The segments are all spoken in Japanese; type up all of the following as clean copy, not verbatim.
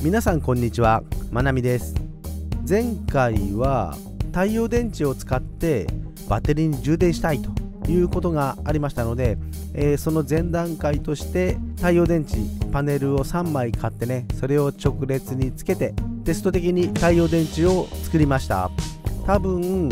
皆さんこんにちは、まなみです。前回は太陽電池を使ってバッテリーに充電したいということがありましたので、その前段階として太陽電池パネルを3枚買ってね、それを直列につけてテスト的に太陽電池を作りました。多分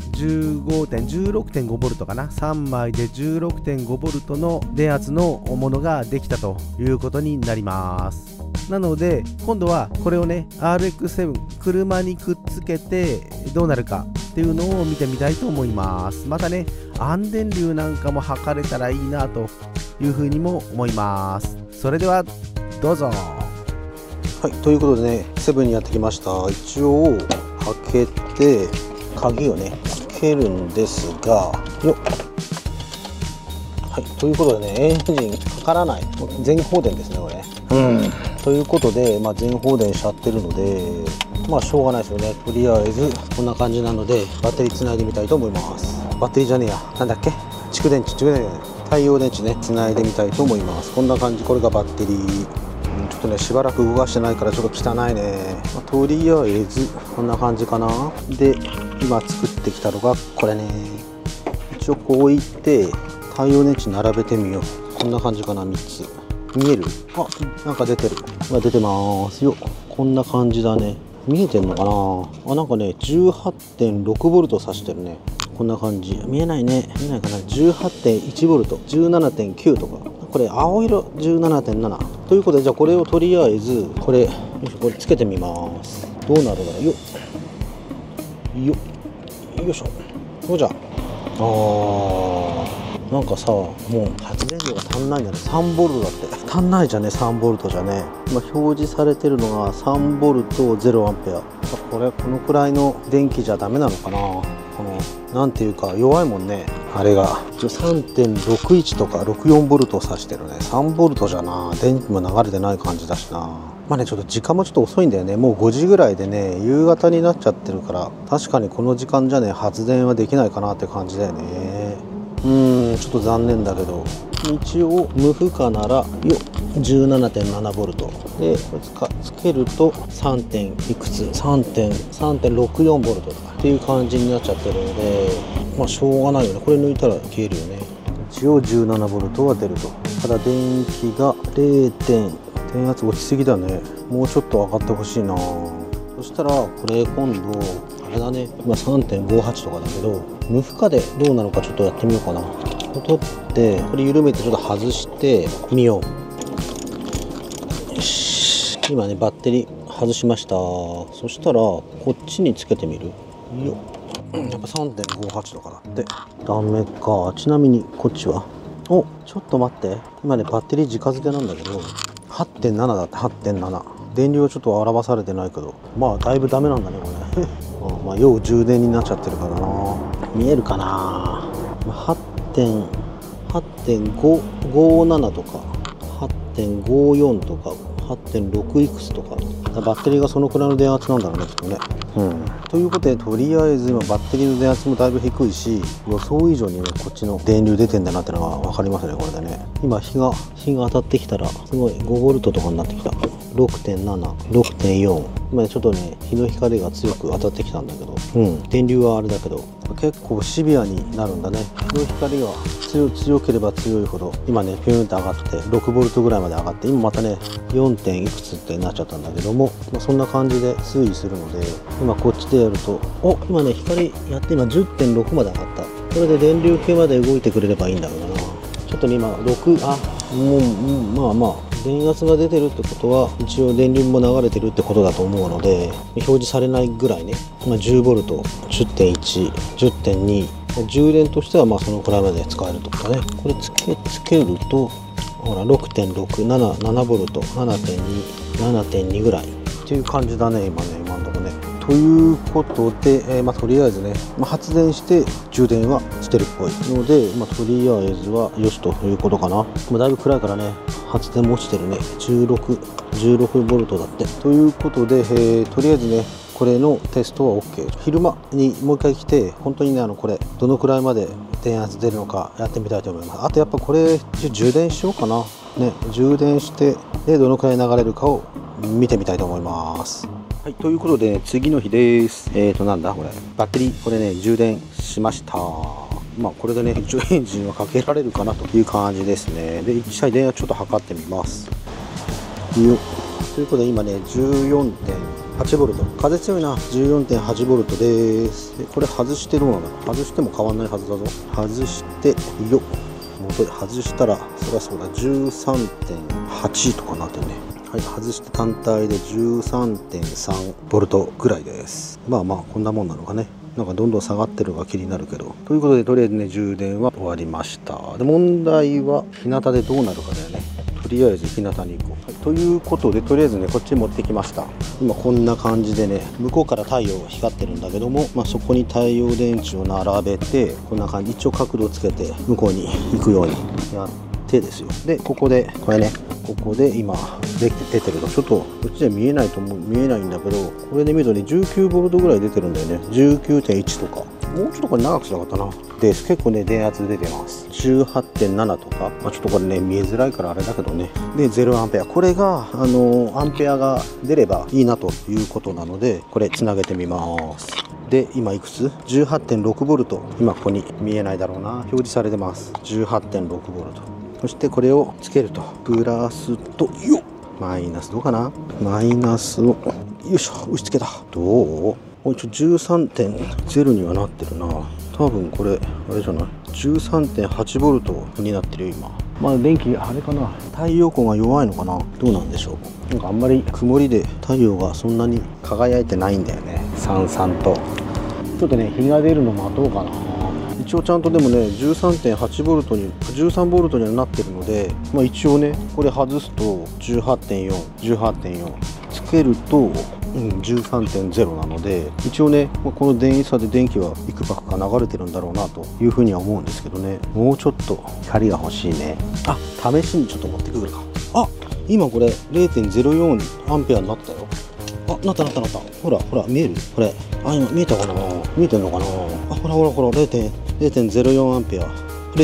16.5 ボルトかな、3枚で 16.5 ボルトの電圧のものができたということになります。なので今度はこれをね RX7 車にくっつけてどうなるかっていうのを見てみたいと思います。またね安電流なんかも測れたらいいなというふうにも思います。それではどうぞ。 はい、ということでね、セブンにやってきました。一応開けて鍵をねつけるんですが、よっ、はい、ということでね、エンジンかからない全放電ですねこれね。ということで、全放電しちゃってるので、しょうがないですよね。とりあえずこんな感じなのでバッテリーつないでみたいと思います。バッテリーじゃねえや、なんだっけ、蓄電池、太陽電池ね、つないでみたいと思います。こんな感じ、これがバッテリー。ちょっとねしばらく動かしてないからちょっと汚いね。とりあえずこんな感じかな。で今作ってきたのがこれね。一応こう置いて太陽電池並べてみよう。こんな感じかな。3つ見える？あ、なんか出てる。出てますよ。こんな感じだね。見えてんのかな。なんかね 18.6 ボルト挿してるね。こんな感じ。見えないね。見えないかな。 18.1 ボルト 17.9 とか、これ青色 17.7 ということで、じゃあこれをとりあえずこれつけてみます。どうなるだろう。よいしょ。そうじゃなんかさ、もう発電量が足んないんだね。3ボルトだって足んないじゃね。3ボルトじゃね。表示されてるのが3ボルト0アンペア。このくらいの電気じゃダメなのかな。なんていうか弱いもんね。あれが 3.61 とか64ボルトを指してるね。3ボルトじゃな、電気も流れてない感じだしな。ちょっと時間もちょっと遅いんだよね。もう5時ぐらいでね、夕方になっちゃってるから、確かにこの時間じゃね発電はできないかなって感じだよね。ちょっと残念だけど、一応無負荷なら 17.7 ボルトでつけると 3. 点いくつ 3.64 ボルトとかっていう感じになっちゃってるので、しょうがないよね。これ抜いたら消えるよね。一応17ボルトは出ると。ただ電気が 0. 電圧落ちすぎだね。もうちょっと上がってほしいな。そしたらこれ今度あれだね、3.58 とかだけど、無負荷でどうなのかちょっとやってみようかな。取ってこれ緩めてちょっと外してみよう。よし、今ねバッテリー外しました。そしたらこっちにつけてみるよ。やっぱ 3.58 とかだってダメか。ちなみにこっちはちょっと待って、今ねバッテリー直付けなんだけど 8.7 だって。 8.7 電流はちょっと表されてないけど、だいぶダメなんだねこれ要充電になっちゃってるからな。見えるかな。8.57 とか 8.54 とか 8.6 いくつとか、バッテリーがそのくらいの電圧なんだろうねきっとね。ということで、とりあえず今バッテリーの電圧もだいぶ低いし、予想以上にねこっちの電流出てんだなってのが分かりますねこれでね。今日が当たってきたらすごい5ボルトとかになってきた。 6.7 6.4。今ちょっとね日の光が強く当たってきたんだけど、電流はあれだけど結構シビアになるんだね。日の光が強ければ強いほど、今ねピューンって上がって6ボルトぐらいまで上がって、今またね 4. 点いくつってなっちゃったんだけども、そんな感じで推移するので、今こっちでやると今ね光やって今 10.6 まで上がった。これで電流計まで動いてくれればいいんだけどな。ちょっとね今電圧が出てるってことは一応電流も流れてるってことだと思うので、表示されないぐらいね、10ボルト 10.1 10.2 充電としてはそのくらいまで使えるってことだね。これつけるとほら 6.67 ボルト 7.2 ぐらいっていう感じだね今のとこね。ということで、とりあえずね、発電して充電はしてるっぽいので、とりあえずはよしということかな。だいぶ暗いからね発電も落ちてるね。16ボルトだって。ということで、とりあえずねこれのテストは OK。 昼間にもう一回来て本当にねこれどのくらいまで電圧出るのかやってみたいと思います。あとやっぱこれ充電しようかなね。充電してでどのくらい流れるかを見てみたいと思います。はい、ということで、次の日です。なんだこれ、バッテリー、これね、充電しました。まあこれでね、一応エンジンはかけられるかなという感じですね。で、1台電圧ちょっと測ってみます。よっということで、今ね、14.8V、風強いな、14.8V です。で、これ外してどうなの？外しても変わんないはずだぞ。外して、よっ。元で外したら、そりゃそうだ、13.8 とかなってね。はい、外して単体で 13.3V ぐらいです。まあまあ、こんなもんなのかね。なんかどんどん下がってるのが気になるけど。ということで、とりあえずね、充電は終わりました。で、問題は、日向でどうなるかだよね。とりあえず日向に行こう。はい、ということで、とりあえずね、こっち持ってきました。今こんな感じでね、向こうから太陽が光ってるんだけども、まあ、そこに太陽電池を並べて、こんな感じ、一応角度をつけて、向こうに行くようにやってですよ。で、ここで、これね、ここで今出てると、ちょっとこっちで見えないんだけど、これで見るとね、19V ぐらい出てるんだよね。19.1 とか。もうちょっとこれ長くしたかったな。で、結構ね、電圧出てます。18.7 とか。まあ、ちょっとこれね、見えづらいからあれだけどね。で、0A。これが、アンペアが出ればいいなということなので、これつなげてみます。で、今いくつ ?18.6V。今ここに見えないだろうな。表示されてます。18.6V。そしてこれをつけると。プラスと、よっマイナスどうかなマイナスを、よいしょ、押し付けた。どう13.0 にはなってるな。多分これあれじゃない 13.8V になってるよ今。まあ電気あれかな、太陽光が弱いのかな、どうなんでしょう。なんかあんまり曇りで太陽がそんなに輝いてないんだよね、さんさんと。ちょっとね、日が出るの待とうかな。一応ちゃんとでもね 13.8V に 13V にはなってるので、まあ、一応ねこれ外すと 18.4 つけると、13.0 なので、一応ね、この電位差で電気はいくばくか流れてるんだろうなというふうには思うんですけどね。もうちょっと光が欲しいね。あ、試しにちょっと持ってくるか。あ、今これ 0.04 アンペアになったよ。あ、なった。ほら見える？これ、あ、今見えたかな？見えてんのかな？あ、ほら 0.04 アンペア、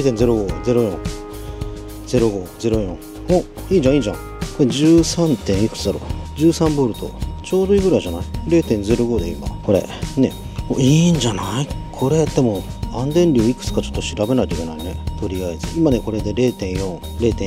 0.0504 お、いいじゃん。これ 13. 点いくつだろう、 13V、 ちょうどいいぐらいじゃない？ 0.05 で今これね、いいんじゃない？これでも安電流いくつかちょっと調べないといけないね。とりあえず今ね、これで 0.04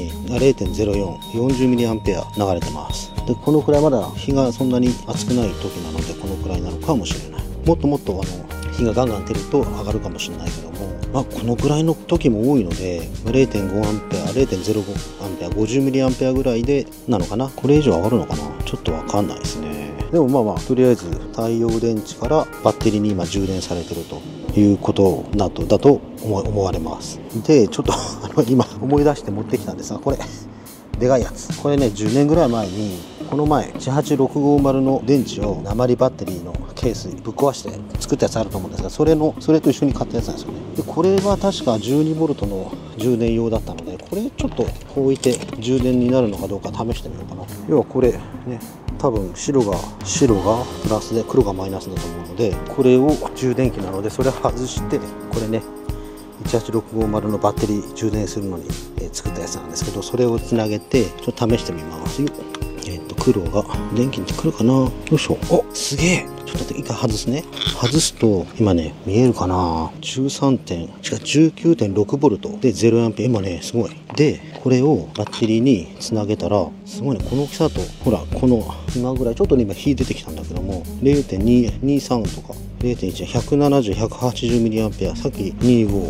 40ミリアンペア流れてます。で、このくらいまだ日がそんなに暑くない時なので、このくらいなのかもしれない。もっと日がガンガン出ると上がるかもしれないけども、まあ、このくらいの時も多いので 0.5 アンペア 0.05 アンペア50ミリアンペアぐらいでなのかな。これ以上上がるのかな、ちょっとわかんないですね。でもまあとりあえず太陽電池からバッテリーに今充電されてるということだと思われます。で、ちょっと今思い出して持ってきたんですが、これでかいやつ、これね、10年ぐらい前にこの前18650の電池を鉛バッテリーのケースぶっ壊して作ったやつあると思うんですが、それと一緒に買ったやつなんですよね。で、これは確か 12V の充電用だったので、これちょっと置いて充電になるのかどうか試してみようかな。要はこれね、多分白がプラスで黒がマイナスだと思うので、これを充電器なので、それを外してこれね、18650のバッテリー充電するのに作ったやつなんですけど、それをつなげてちょっと試してみますよ。黒が電気に来るかな。よいしょ。お、すげえ。ちょっと待って、一回外すね。外すと今ね、見えるかな。19.6V で0アンペア。今ね、すごい。で、これをバッテリーにつなげたら、すごいね、この大きさだと、ほら、この今ぐらい、ちょっとね、今火出てきたんだけども、0.23 とか 0.1、170、180ミリアンペア、さっき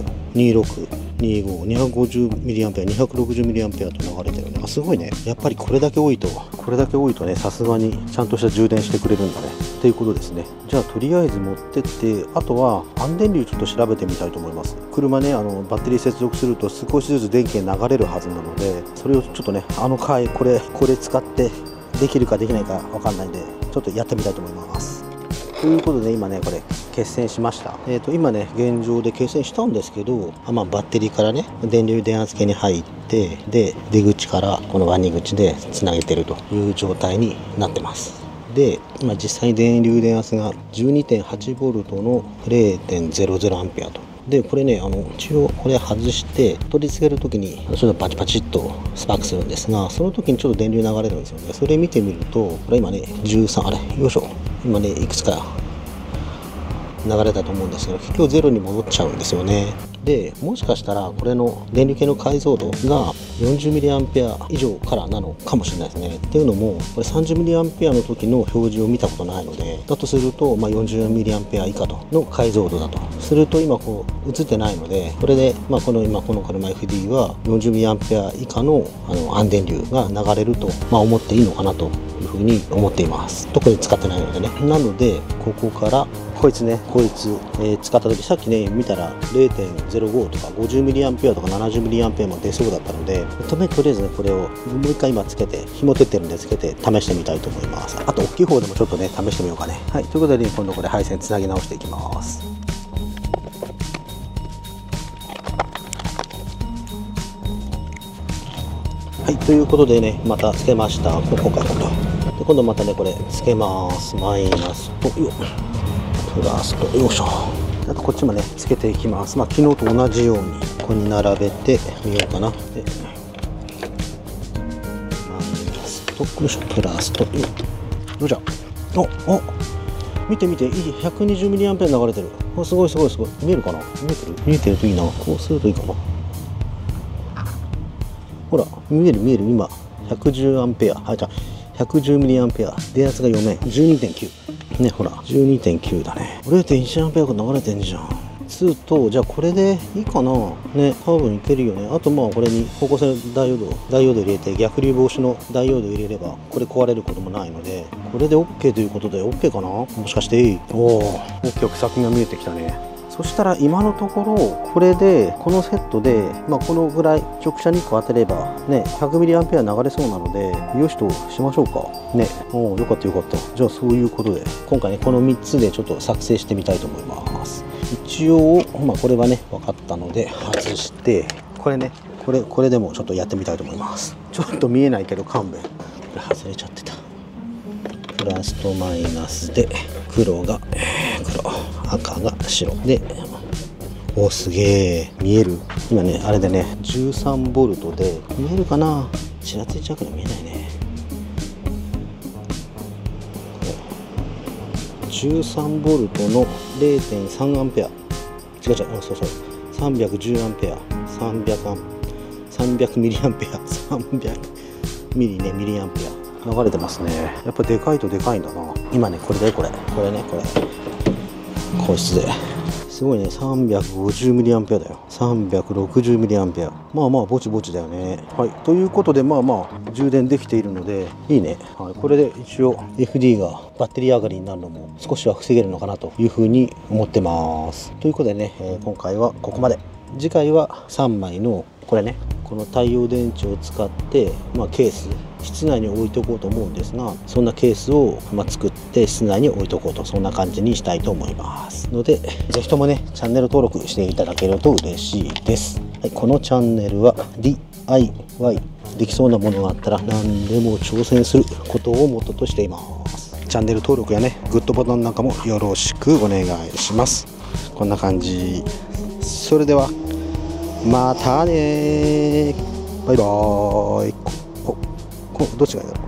25、26、250ミリアンペア、260ミリアンペアと流れてるね。すごいね。やっぱりこれだけ多いとね、さすがにちゃんとした充電してくれるんだね。っていうことですね。じゃあとりあえず持ってって、あとは安電流ちょっと調べてみたいと思います。車ね、バッテリー接続すると少しずつ電気が流れるはずなので、それをちょっとね、回これ使ってできるかできないかわかんないんで、ちょっとやってみたいと思います。ということで今ね、これ決線しました。今ね、現状で決線したんですけど、バッテリーからね、電流電圧計に入って、で、出口からこのワニ口でつなげてるという状態になってます。で、今実際に電流電圧が 12.8V の 0.00 アンペアとでこれね一応これ外して取り付ける時にちょっとパチパチっとスパークするんですが、その時にちょっと電流流れるんですよね。それ見てみるとこれ今ね13、あれよいしょ、今ねいくつか流れたと思うんですけど、結局ゼロに戻っちゃうんですよね。でもしかしたらこれの電流計の解像度が 40mA 以上からなのかもしれないですね。っていうのもこれ 30mA の時の表示を見たことないので、だとすると、40mA 以下との解像度だとすると、今こう映ってないので、これで、この車 FD は 40mA 以下の暗電流が流れると、思っていいのかなというふうに思っています。特に使ってないのでね。なのでここからこいつ、使った時さっきね見たら 0.05 とか 50mA とか 70mA も出そうだったので、とりあえずねこれをもう一回今つけて、紐出てるんでつけて試してみたいと思います。あと大きい方でもちょっとね試してみようかね。はい、ということで今度これ配線つなぎ直していきます。はい、ということでねまたつけました。ここからで今度またねこれつけます。マイナスとよプラスとよいしょ。あとこっちもねつけていきます。昨日と同じようにここに並べてみようかな。でマイナスとよいしょプラスとよいしょ。お見ていい 120mA 流れてる。すごい見えるかな。見えてるといいな。こうするといいかな。ほら見える今 110A、 はいじゃあ 110mA 電圧が4面 12.9 ね、ほら 12.9 だね。 0.1A が流れてんじゃん。2とじゃあこれでいいかなね。多分いけるよね。あとこれに方向性ダイオード入れて、逆流防止のダイオード入れればこれ壊れることもないので、これで OK ということで OK かな。もしかしてOK、先が見えてきたね。そしたら今のところこれでこのセットで、このぐらい直射日光当てればね 100mA 流れそうなので、よしとしましょうかね。よかった。じゃあそういうことで今回ねこの3つでちょっと作成してみたいと思います。一応これはね分かったので外して、これでもちょっとやってみたいと思います。ちょっと見えないけど勘弁。これ外れちゃってた。プラスとマイナスで黒が黒、赤が白で、すげえ見える。今ねあれでね 13V で見えるかな。ちらついちゃうから見えないね。13V の 0.3A、 違うそう 310A、 300mA 300ミリね、ミリアンペア流れてますね。やっぱでかいとでかいんだな。今ねこれ個室ですごいね。 350mA だよ。 360mA、 ぼちぼちだよね。はい、ということで充電できているのでいいね。はい、これで一応 FD がバッテリー上がりになるのも少しは防げるのかなというふうに思ってます。ということでね、今回はここまで。次回は3枚のこれね、この太陽電池を使って、ケース室内に置いておこうと思うんですが、そんなケースを、作って室内に置いておこうと、そんな感じにしたいと思いますので、ぜひともねチャンネル登録していただけると嬉しいです。はい、このチャンネルは DIY できそうなものがあったら何でも挑戦することをモットーとしています。チャンネル登録やねグッドボタンなんかもよろしくお願いします。こんな感じ。それではまたね。バイバーイ。どっちがいいだろう。